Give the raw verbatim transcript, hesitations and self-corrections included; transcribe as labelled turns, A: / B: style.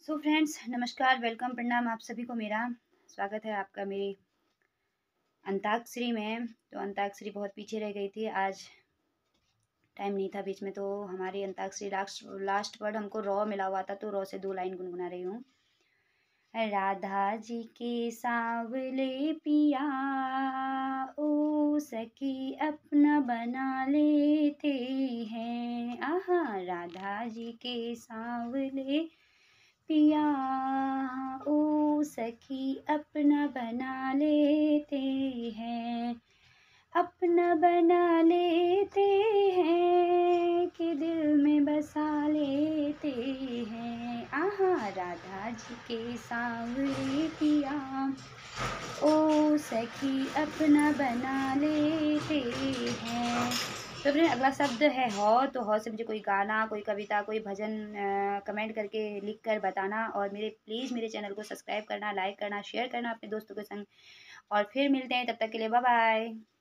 A: So friends, नमस्कार, welcome, प्रणाम आप सभी को मेरा स्वागत है आपका मेरी अंताक्षरी में। तो अंताक्षरी बहुत पीछे रह गई थी, आज टाइम नहीं था बीच में, तो हमारी अंताक्षरी लास्ट लास्ट वर्ड हमको रॉ मिला हुआ था, तो रॉ से दो लाइन गुनगुना रही हूँ। राधा जी के सांवले पिया ओ सखी अपना बना लेते हैं। आहा, राधा जी के सांवले पिया ओ सखी अपना बना लेते हैं, अपना बना लेते हैं कि दिल में बसा लेते हैं। आहा, राधा जी के सांवले पिया ओ सखी अपना बना लेते हैं। तो फिर अगला शब्द है हौ। तो हौ से मुझे कोई गाना, कोई कविता, कोई भजन अ, कमेंट करके लिख कर बताना, और मेरे प्लीज़ मेरे चैनल को सब्सक्राइब करना, लाइक करना, शेयर करना अपने दोस्तों के संग। और फिर मिलते हैं, तब तक के लिए बाय बाय।